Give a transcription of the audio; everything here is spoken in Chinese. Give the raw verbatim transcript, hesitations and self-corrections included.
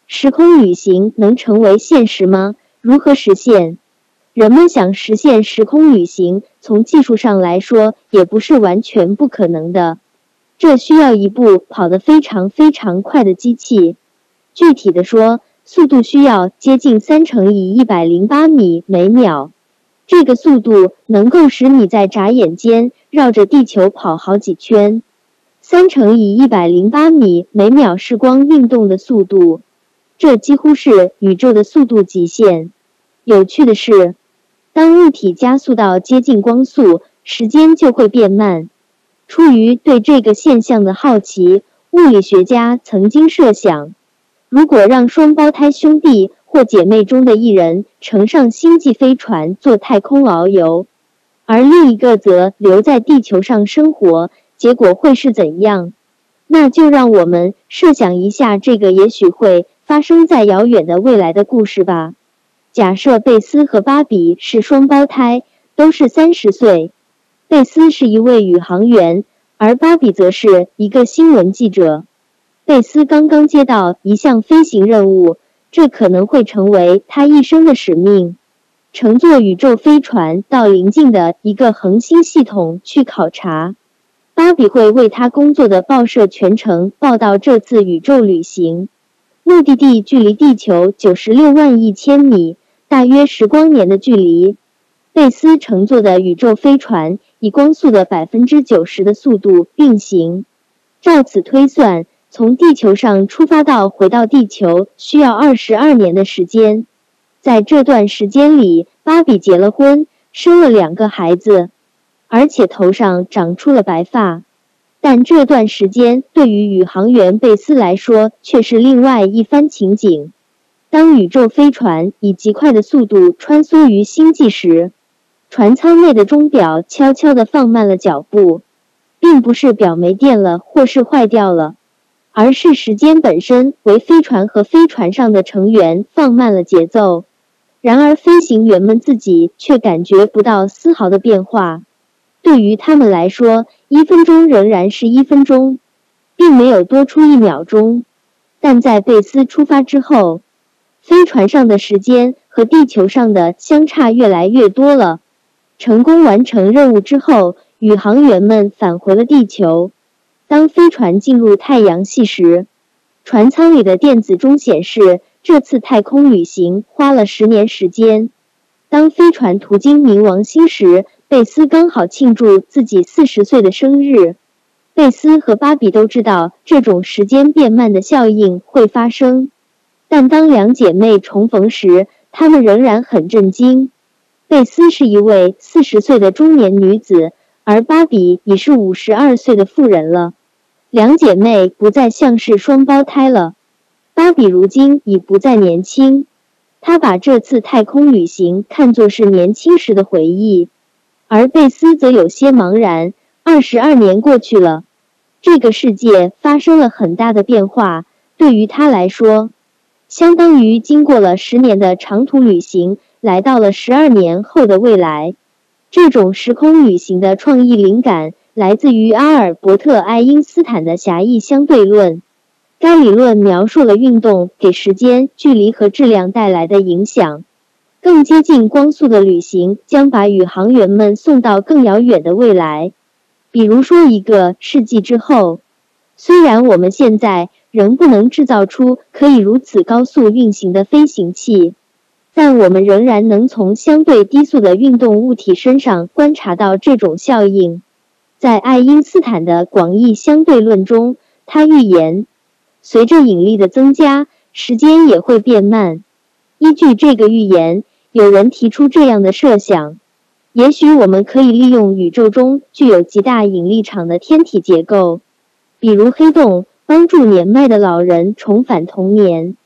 时空旅行能成为现实吗？如何实现？人们想实现时空旅行，从技术上来说，也不是完全不可能的。这需要一部跑得非常非常快的机器。具体的说，速度需要接近三乘以一百零八米每秒。这个速度能够使你在眨眼间绕着地球跑好几圈。三乘以一百零八米每秒是光运动的速度，这几乎是宇宙的速度极限。有趣的是，当物体加速到接近光速，时间就会变慢。出于对这个现象的好奇，物理学家曾经设想，如果让双胞胎兄弟或姐妹中的一人乘上星际飞船做太空遨游，而另一个则留在地球上生活，结果会是怎样？那就让我们设想一下这个也许会发生在遥远的未来的故事吧。假设贝斯和芭比是双胞胎，都是三十岁。贝斯是一位宇航员，而芭比则是一个新闻记者。贝斯刚刚接到一项飞行任务，这可能会成为他一生的使命。乘坐宇宙飞船到邻近的一个恒星系统去考察。芭比会为他工作的报社全程报道这次宇宙旅行。目的地距离地球九十六万亿千米，大约十光年的距离。贝斯乘坐的宇宙飞船以光速的 百分之九十 的速度运行。照此推算，从地球上出发到回到地球需要二十二年的时间。在这段时间里，芭比结了婚，生了两个孩子，而且头上长出了白发。但这段时间对于宇航员贝斯来说却是另外一番情景。当宇宙飞船以极快的速度穿梭于星际时，船舱内的钟表悄悄地放慢了脚步，并不是表没电了或是坏掉了，而是时间本身为飞船和飞船上的成员放慢了节奏。然而飞行员们自己却感觉不到丝毫的变化。对于他们来说，一分钟仍然是一分钟，并没有多出一秒钟。但在贝斯出发之后，飞船上的时间和地球上的相差越来越多了。成功完成任务之后，宇航员们返回了地球。当飞船进入太阳系时，船舱里的电子钟显示，这次太空旅行花了十年时间。当飞船途经冥王星时，贝斯刚好庆祝自己四十岁的生日。贝斯和芭比都知道这种时间变慢的效应会发生，但当两姐妹重逢时，她们仍然很震惊。贝斯是一位四十岁的中年女子，而芭比已是五十二岁的妇人了。两姐妹不再像是双胞胎了。芭比如今已不再年轻，她把这次太空旅行看作是年轻时的回忆，而贝斯则有些茫然。二十二年过去了，这个世界发生了很大的变化，对于他来说，相当于经过了十年的长途旅行，来到了十二年后的未来。这种时空旅行的创意灵感来自于阿尔伯特·爱因斯坦的狭义相对论。该理论描述了运动给时间、距离和质量带来的影响。更接近光速的旅行将把宇航员们送到更遥远的未来，比如说一个世纪之后。虽然我们现在仍不能制造出可以如此高速运行的飞行器，但我们仍然能从相对低速的运动物体身上观察到这种效应。在爱因斯坦的广义相对论中，他预言，随着引力的增加，时间也会变慢。依据这个预言，有人提出这样的设想：也许我们可以利用宇宙中具有极大引力场的天体结构，比如黑洞，帮助年迈的老人重返童年。